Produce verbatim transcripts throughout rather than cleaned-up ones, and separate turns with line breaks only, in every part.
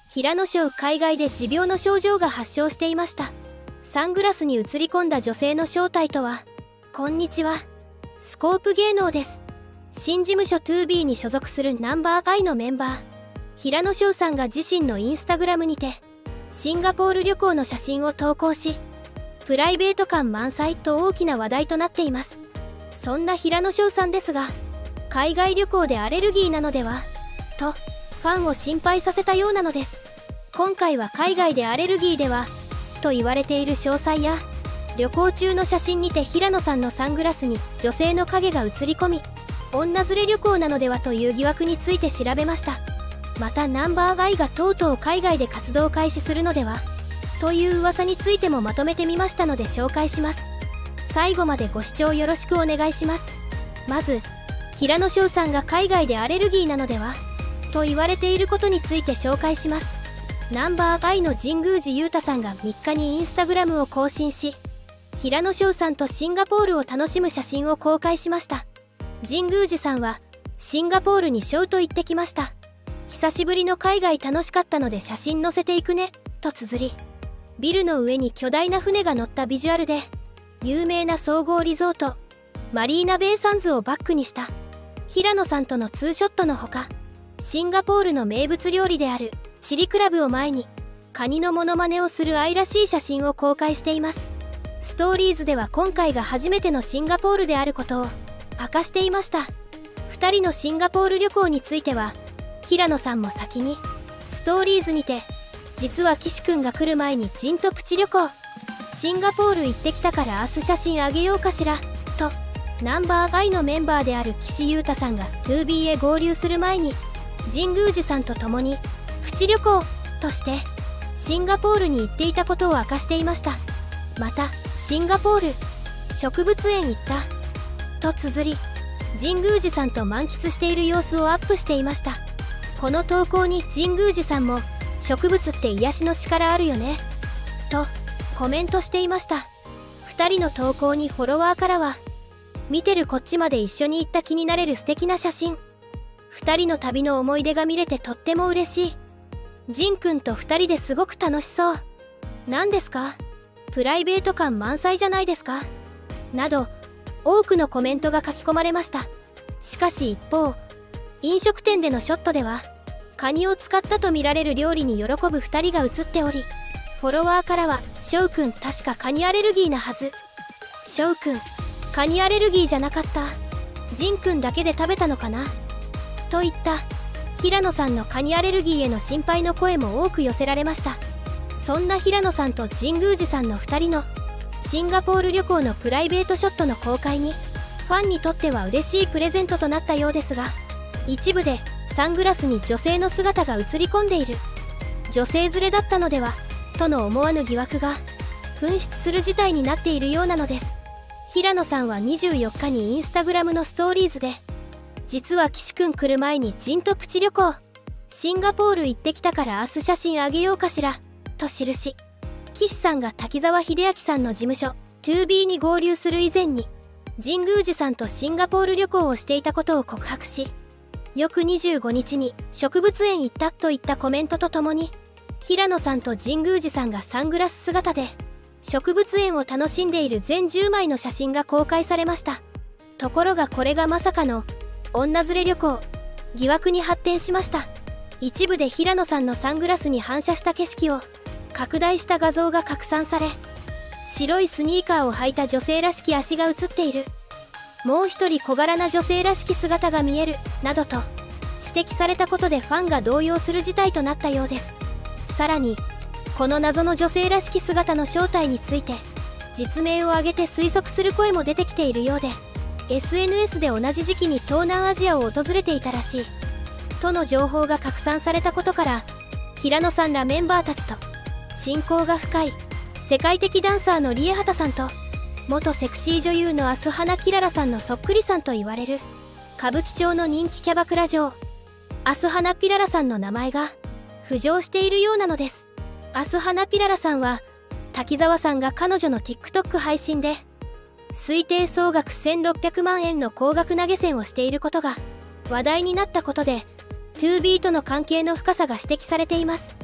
平野翔海外で持病の症状が発症していました。サングラスに映り込んだ女性の正体とは、こんにちは、スコープ芸能です。新事務所 ツービー に所属するナンバーアイのメンバー平野翔さんが自身のインスタグラムにてシンガポール旅行の写真を投稿し、プライベート感満載と大きな話題となっています。そんな平野翔さんですが、海外旅行でアレルギーなのではとファンを心配させたようなのです。今回は海外でアレルギーではと言われている詳細や、旅行中の写真にて平野さんのサングラスに女性の影が映り込み、女連れ旅行なのではという疑惑について調べました。またナンバーアイがとうとう海外で活動開始するのではという噂についてもまとめてみましたので紹介します。最後までご視聴よろしくお願いします。まず、平野翔さんが海外でアレルギーなのではと言われていることについて紹介します。ナンバーアイの神宮寺勇太さんがみっかにインスタグラムを更新し、平野翔さんとシンガポールを楽しむ写真を公開しました。神宮寺さんは、シンガポールにショーと行ってきました。久しぶりの海外楽しかったので写真載せていくね、と綴り、ビルの上に巨大な船が乗ったビジュアルで、有名な総合リゾート、マリーナベイサンズをバックにした、平野さんとのツーショットのほか、シンガポールの名物料理であるチリクラブを前に、カニのモノマネをする愛らしい写真を公開しています。ストーリーズでは今回が初めてのシンガポールであることを明かしていました。ふたりのシンガポール旅行については、平野さんも先にストーリーズにて、実は岸くんが来る前にジンとプチ旅行、シンガポール行ってきたから明日写真あげようかしらと、ナンバーアイのメンバーである岸優太さんが ツービー へ合流する前に、神宮寺さんと共にプチ旅行としてシンガポールに行っていたことを明かしていました。また、シンガポール植物園行ったと綴り、神宮寺さんと満喫している様子をアップしていました。この投稿に神宮寺さんも、植物って癒しの力あるよねとコメントしていました。ふたりの投稿にフォロワーからは、見てるこっちまで一緒に行った気になれる素敵な写真、ふたりの旅の思い出が見れてとっても嬉しい、ジンくんとふたりですごく楽しそう、なんですか、プライベート感満載じゃないですか、など多くのコメントが書き込まれました。しかし一方、飲食店でのショットでは、カニを使ったとみられる料理に喜ぶふたりが写っており、フォロワーからは、翔くん確かカニアレルギーなはず、翔くんカニアレルギーじゃなかった、ジンくんだけで食べたのかなといった平野さんのカニアレルギーへの心配の声も多く寄せられました。そんな平野さんと神宮寺さんのふたりのシンガポール旅行のプライベートショットの公開に、ファンにとっては嬉しいプレゼントとなったようですが、一部でサングラスに女性の姿が映り込んでいる、女性連れだったのではとの思わぬ疑惑が噴出する事態になっているようなのです。平野さんはにじゅうよっかにインスタグラムのストーリーズで、実は岸くん来る前にジンとプチ旅行、シンガポール行ってきたから明日写真あげようかしらと記し、岸さんが滝沢秀明さんの事務所 ツービー に合流する以前に神宮寺さんとシンガポール旅行をしていたことを告白し、翌にじゅうごにちに植物園行ったといったコメントとともに、平野さんと神宮寺さんがサングラス姿で植物園を楽しんでいる全じゅうまいの写真が公開されました。ところがこれがまさかの女連れ旅行疑惑に発展しました。一部で平野さんのサングラスに反射した景色を拡大した画像が拡散され、白いスニーカーを履いた女性らしき足が写っている、もう一人小柄な女性らしき姿が見えるなどと指摘されたことでファンが動揺する事態となったようです。さらにこの謎の女性らしき姿の正体について実名を挙げて推測する声も出てきているようで、 エスエヌエス で同じ時期に東南アジアを訪れていたらしいとの情報が拡散されたことから、平野さんらメンバーたちと親交が深い世界的ダンサーのリエハタさんと元セクシー女優のアスハナ・キララさんのそっくりさんと言われる歌舞伎町の人気キャバクラ嬢アスハナ・ピララさんの名前が浮上しているようなのです。アスハナ・ピララさんは滝沢さんが彼女の TikTok 配信で推定総額せんろっぴゃくまんえんの高額投げ銭をしていることが話題になったことで ツービー との関係の深さが指摘されています。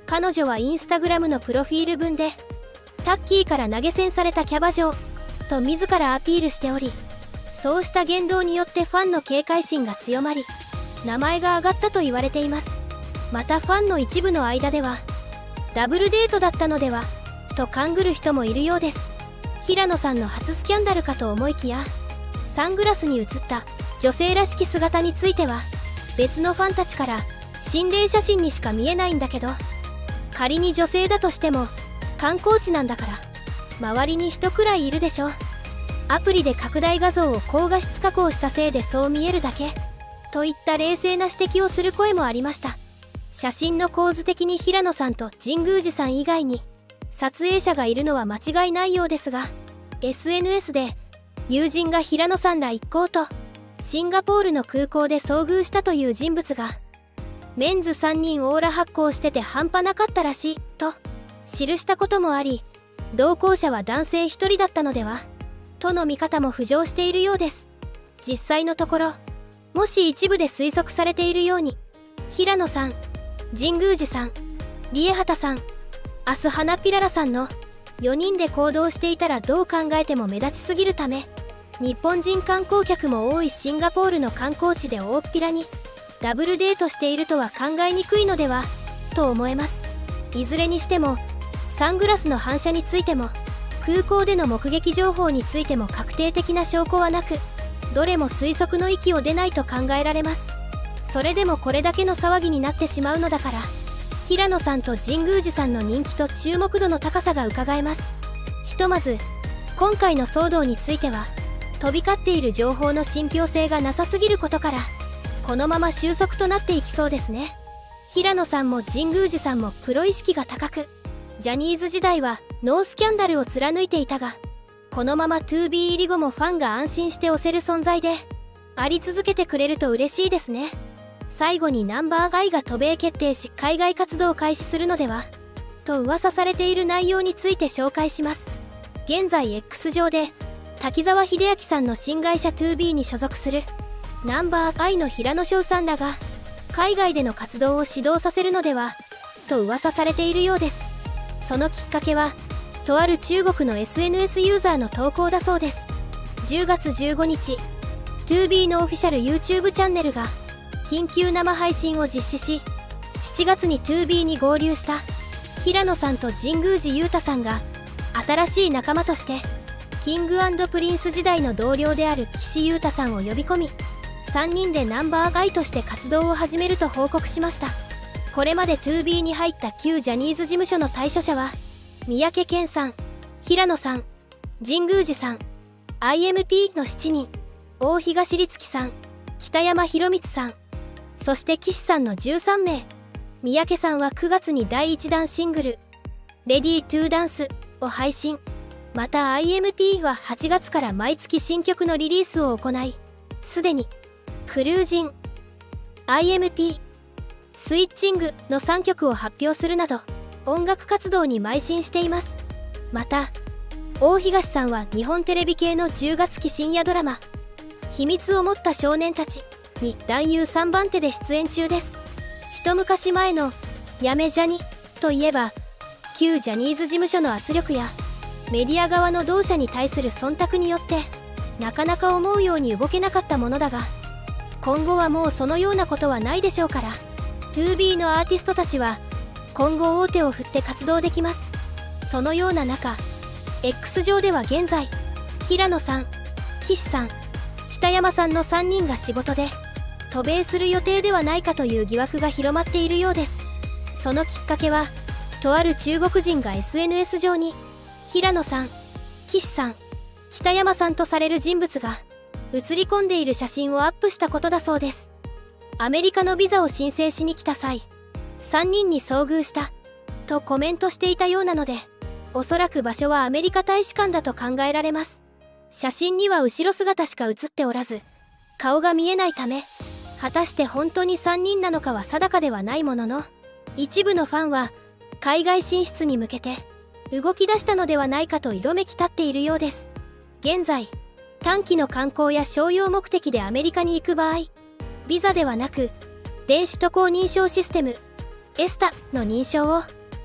彼女はインスタグラムのプロフィール文でタッキーから投げ銭されたキャバ嬢と自らアピールしており、そうした言動によってファンの警戒心が強まり、名前が挙がったと言われています。またファンの一部の間ではダブルデートだったのではと勘ぐる人もいるようです。平野さんの初スキャンダルかと思いきや、サングラスに映った女性らしき姿については別のファンたちから心霊写真にしか見えないんだけど、仮に女性だとしても観光地なんだから周りに人くらいいるでしょ。アプリで拡大画像を高画質加工したせいでそう見えるだけといった冷静な指摘をする声もありました。写真の構図的に平野さんと神宮寺さん以外に撮影者がいるのは間違いないようですが、 エスエヌエス で友人が平野さんら一行とシンガポールの空港で遭遇したという人物がメンズさんにんオーラ発光してて半端なかったらしいと記したこともあり、同行者は男性ひとりだったのではとの見方も浮上しているようです。実際のところ、もし一部で推測されているように平野さん、神宮寺さん、リエハタさん、アスハナピララさんのよにんで行動していたらどう考えても目立ちすぎるため、日本人観光客も多いシンガポールの観光地で大っぴらにダブルデートしているとは考えにくいのではと思えます。いずれにしてもサングラスの反射についても空港での目撃情報についても確定的な証拠はなく、どれも推測の域を出ないと考えられます。それでもこれだけの騒ぎになってしまうのだから、平野さんと神宮寺さんの人気と注目度の高さがうかがえます。ひとまず今回の騒動については飛び交っている情報の信憑性がなさすぎることから、このまま収束となっていきそうですね。平野さんも神宮寺さんもプロ意識が高く、ジャニーズ時代はノースキャンダルを貫いていたが、このまま ツービー 入り後もファンが安心して推せる存在であり続けてくれると嬉しいですね。最後にナンバーガイが渡米決定し海外活動を開始するのではと噂されている内容について紹介します。現在 X 上で滝沢秀明さんの新会社 ツービー に所属するナンバーガイの平野翔さんらが海外での活動を始動させるのではと噂されているようです。そのきっかけはとある中国の エスエヌエス ユーザーの投稿だそうです。じゅうがつじゅうごにち ツービー のオフィシャル YouTube チャンネルが緊急生配信を実施し、しちがつに ツービー に合流した平野さんと神宮寺勇太さんが新しい仲間としてキング&プリンス時代の同僚である岸優太さんを呼び込み、さんにんでナンバーガイとして活動を始めると報告しました。これまで ツービー に入った旧ジャニーズ事務所の退所者は三宅健さん、平野さん、神宮寺さん、アイエムピー のしちにん、大東律樹さん、北山宏光さん、そして岸さんのじゅうさんめい。三宅さんはくがつにだいいちだんシングル「レディートゥーダンス」を配信。また アイエムピー ははちがつから毎月新曲のリリースを行い、すでに「クルージン」、「アイエムピー」、「スイッチング」のさんきょくを発表するなど音楽活動に邁進しています。また大東さんは日本テレビ系のじゅうがつき深夜ドラマ「秘密を持った少年たち」に男優さんばんてで出演中です。一昔前の「やめジャニ」といえば旧ジャニーズ事務所の圧力やメディア側の同社に対する忖度によってなかなか思うように動けなかったものだが、今後はもうそのようなことはないでしょうから、 ツービー のアーティストたちは今後大手を振って活動できます。そのような中 X 上では現在平野さん、岸さん、北山さんのさんにんが仕事で渡米する予定ではないかという疑惑が広まっているようです。そのきっかけはとある中国人が エスエヌエス 上に平野さん、岸さん、北山さんとされる人物が写り込んでいる写真をアップしたことだそうです。アメリカのビザを申請しに来た際さんにんに遭遇したとコメントしていたようなので、おそらく場所はアメリカ大使館だと考えられます。写真には後ろ姿しか写っておらず顔が見えないため、果たして本当にさんにんなのかは定かではないものの、一部のファンは海外進出に向けて動き出したのではないかと色めき立っているようです。現在短期の観光や商用目的でアメリカに行く場合、ビザではなく電子渡航認証システムエスタの認証を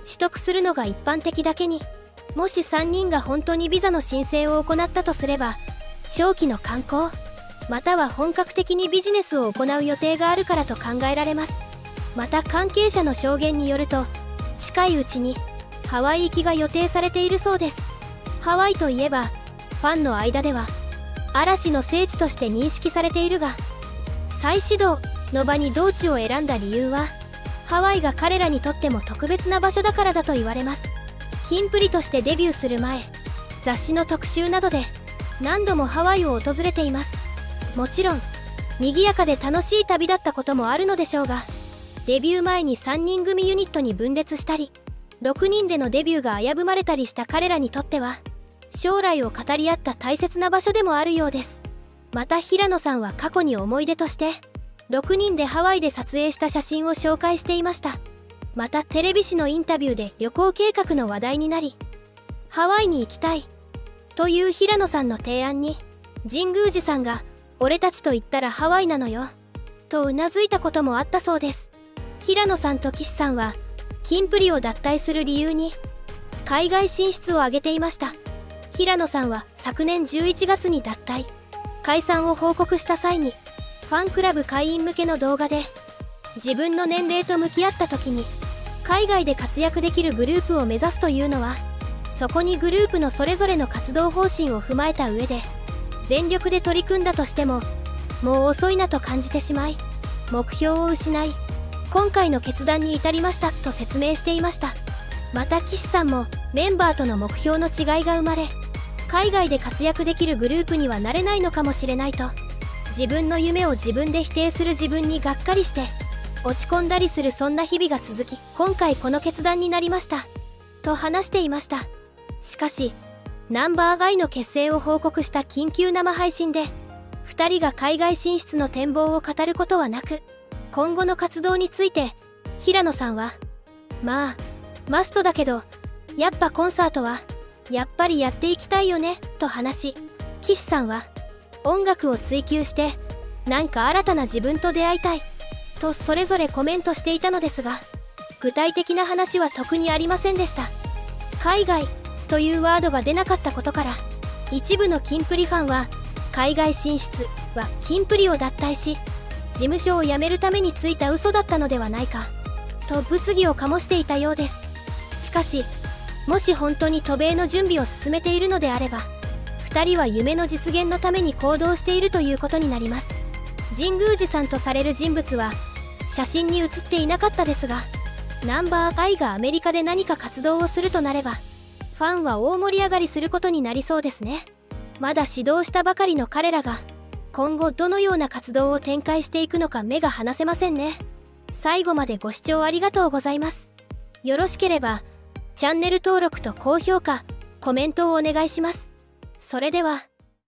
取得するのが一般的だけに、もしさんにんが本当にビザの申請を行ったとすれば、長期の観光または本格的にビジネスを行う予定があるからと考えられます。また関係者の証言によると、近いうちにハワイ行きが予定されているそうです。ハワイといえばファンの間では嵐の聖地として認識されているが、再始動の場に同地を選んだ理由は、ハワイが彼らにとっても特別な場所だからだと言われます。キンプリとしてデビューする前、雑誌の特集などで何度もハワイを訪れています。もちろん賑やかで楽しい旅だったこともあるのでしょうが、デビュー前にさんにん組ユニットに分裂したり、ろくにんでのデビューが危ぶまれたりした彼らにとっては、将来を語り合った大切な場所でもあるようです。また平野さんは過去に思い出としてろくにんでハワイで撮影した写真を紹介していました。またテレビ誌のインタビューで旅行計画の話題になり、ハワイに行きたいという平野さんの提案に、神宮寺さんが俺たちと言ったらハワイなのよとうなずいたこともあったそうです。平野さんと岸さんはキンプリを脱退する理由に海外進出を挙げていました。平野さんは昨年じゅういちがつに脱退解散を報告した際に、ファンクラブ会員向けの動画で自分の年齢と向き合った時に、海外で活躍できるグループを目指すというのは、そこにグループのそれぞれの活動方針を踏まえた上で全力で取り組んだとしてももう遅いなと感じてしまい、目標を失い今回の決断に至りましたと説明していました。また岸さんもメンバーとの目標の違いが生まれ、海外で活躍できるグループにはなれないのかもしれないと、自分の夢を自分で否定する自分にがっかりして落ち込んだりする、そんな日々が続き、今回この決断になりましたと話していました。しかしナンバーガイの結成を報告した緊急生配信でふたりが海外進出の展望を語ることはなく、今後の活動について平野さんは、まあマストだけどやっぱコンサートはやっぱりやっていきたいよねと話し、岸さんは音楽を追求してなんか新たな自分と出会いたいとそれぞれコメントしていたのですが、具体的な話は特にありませんでした。海外というワードが出なかったことから、一部のキンプリファンは海外進出はキンプリを脱退し事務所を辞めるためについた嘘だったのではないかと物議を醸していたようです。しかしもし本当に渡米の準備を進めているのであれば、ふたりは夢の実現のために行動しているということになります。神宮寺さんとされる人物は写真に写っていなかったですが、ナンバーガイがアメリカで何か活動をするとなれば、ファンは大盛り上がりすることになりそうですね。まだ始動したばかりの彼らが今後どのような活動を展開していくのか目が離せませんね。最後までご視聴ありがとうございます。よろしければチャンネル登録と高評価、コメントをお願いします。それでは。